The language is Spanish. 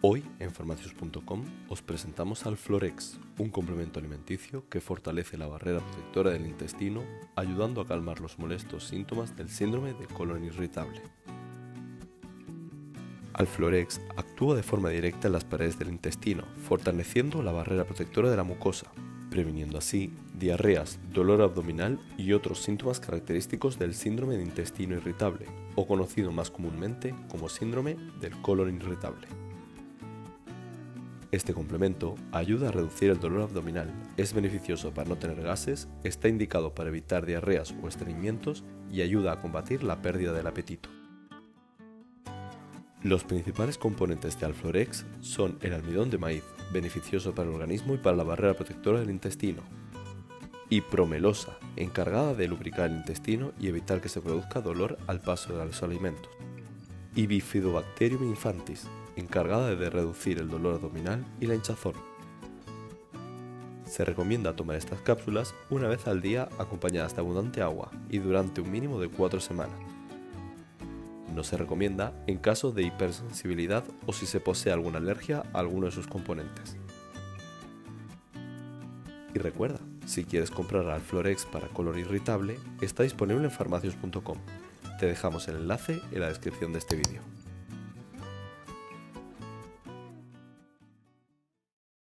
Hoy en farmacius.com os presentamos Alflorex, un complemento alimenticio que fortalece la barrera protectora del intestino, ayudando a calmar los molestos síntomas del síndrome de colon irritable. Alflorex actúa de forma directa en las paredes del intestino, fortaleciendo la barrera protectora de la mucosa, previniendo así diarreas, dolor abdominal y otros síntomas característicos del síndrome de intestino irritable, o conocido más comúnmente como síndrome del colon irritable. Este complemento ayuda a reducir el dolor abdominal, es beneficioso para no tener gases, está indicado para evitar diarreas o estreñimientos y ayuda a combatir la pérdida del apetito. Los principales componentes de Alflorex son el almidón de maíz, beneficioso para el organismo y para la barrera protectora del intestino, y promelosa, encargada de lubricar el intestino y evitar que se produzca dolor al paso de los alimentos, y Bifidobacterium infantis, encargada de reducir el dolor abdominal y la hinchazón. Se recomienda tomar estas cápsulas una vez al día acompañadas de abundante agua y durante un mínimo de 4 semanas. No se recomienda en caso de hipersensibilidad o si se posee alguna alergia a alguno de sus componentes. Y recuerda, si quieres comprar Alflorex para colon irritable, está disponible en farmacius.com. Te dejamos el enlace en la descripción de este vídeo.